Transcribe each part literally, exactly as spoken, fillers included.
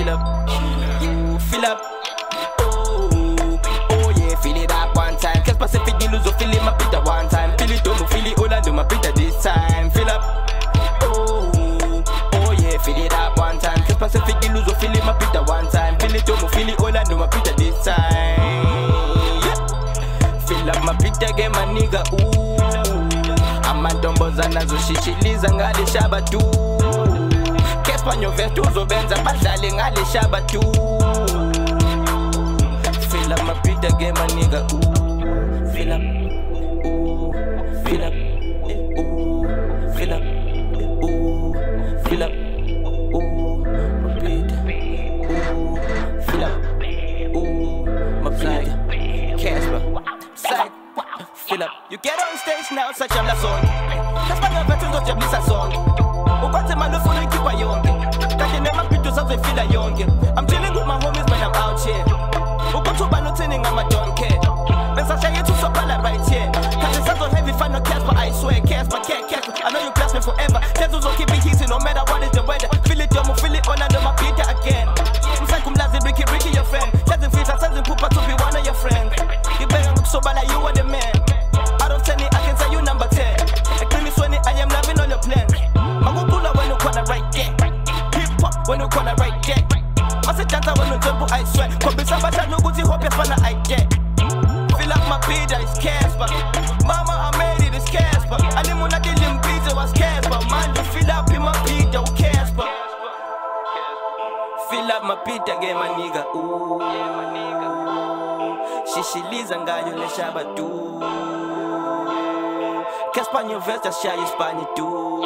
fill up, ooh, fill up. Oh, oh yeah, fill it up one time. Cause Pacific you lose, fill it my pita one time. Fill it, don't fill it, all I do my pita this time. Fill up. Oh, oh yeah, fill it up one time. Cause Pacific you lose, fill it my pita one time. Fill it, don't fill it, all I do my pita this time. Yeah. Fill up my pita, get my nigga, ooh. Amantomboza nazo shishiliza ngale shaba tu. Kespanyo vetuzo benza badlale ngale shaba tu. Fill up my pita, get my nigga, ooh. Fill up, ooh, fill up, ooh, fill up, ooh, fill up, ooh, my pita, ooh, fill up, ooh, my pita. Casper, psych, fill up. You get on stage now, such a la song. That's why you're better not your bliss a song. Ukwate malufu no keep a yonke. Kake nema pitu sa we feel a yonke. I'm chilling with my homies when I'm out here. Ukwate ba no tinning I'm a don't care. Then Sasha you too so pala right here. Cause it's so heavy fan no cares but I swear cares but care cares. I know you bless me forever. Cares also keep it easy no matter what is the weather. Feel it yomo feel it on and my pita again. Msaikum lazi Ricky Ricky your friend. Sending feet and sending poopa to be one of your friends. You better look so bad like you are the man. I don't tell it I can say you number ten. I claim it's when I am loving all your plans. Magupula when you corner right there. Hip hop when you corner right there. Masa chanta when you jump I swear. Kombisa bata no guti hope fana I get. Fill up my pita it's Casper. Mama I made it it's Casper. Alimuna kilim pizza was Casper. Man you fill up in my pita oh Casper. Fill up my pita get my nigga ooh. Shishiliza ngayo le shaba tu. Caspanyo verse just shy Spanish too.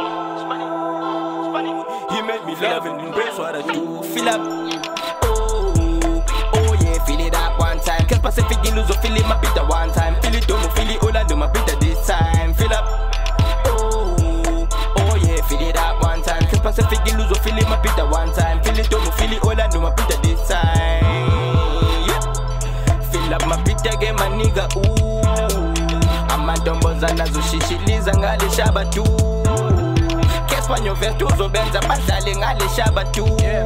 He made me love and embrace what I do. Fill up, oh, oh yeah, fill it up one time. Cause Pacific you lose, fill it my pita one time. Fill it, don't fill it, all I do my pita this time. Fill up, oh, oh yeah, fill it up one time. Cause Pacific you lose, fill it my pita one time. Fill it, don't fill it, all I do my pita this time. Yeah, fill up my pita, get my nigga, ooh. Amantomboza nazo shishiliza ngale shaba tu. Kespanyo vetuzo benza badlale ngale shaba tu.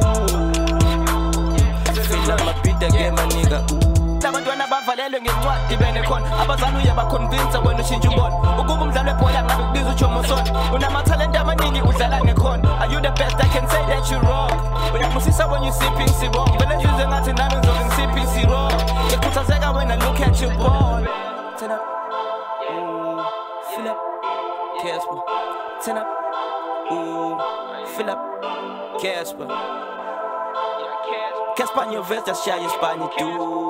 Fill up my pita get my nigga ooh. Labantwana bavalelwe ngencwadi benekon. Abazali uyabaconvince wena ushintsha umbona. Ukuba umdlalo webhola ngabe kubiza uJomosoni. Unamathalente amaningi udlala ngekhono. Are you the best? I can say that you wrong. Uyakusisa when you sipping sirong. Vele ngize ngathi nami ngizobe ngisiphi sirong. Ngikhuthazeka when I look at your ball. Turn up. Fill up, Casper, turn up, ooh, fill up, Casper. Caspanyo verse just shy Spanish too.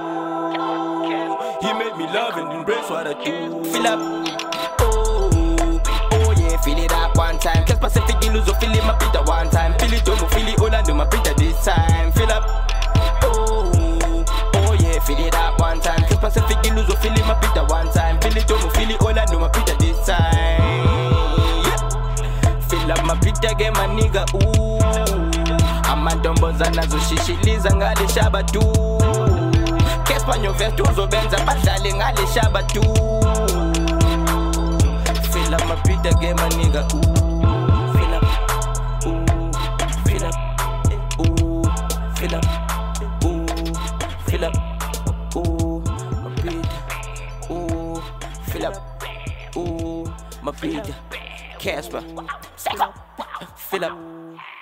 He made me love and embrace what I do. Fill up, oh, oh yeah, fill it up one time. Cause Pacific you lose, fill it my pita one time. Fill it, don't fill it, all I do my pita this time. Fill up, oh, oh yeah, fill it up one time. Cause Pacific you lose, fill it my pita one time. Fill it, don't fill it, all I do my pita this time. Yeah. Fill up my pita, get my nigga ooh. Amantomboza nazo shishiliza ngale shaba tu. Kespanyo vetuzo benza badlale ngale shaba tu. Fill up my pita, get my nigga ooh. Fill up, ooh, fill up, ooh, fill up, ooh, fill up, ooh, my pita, ooh, fill up, ooh, my pita. Casper, fill up.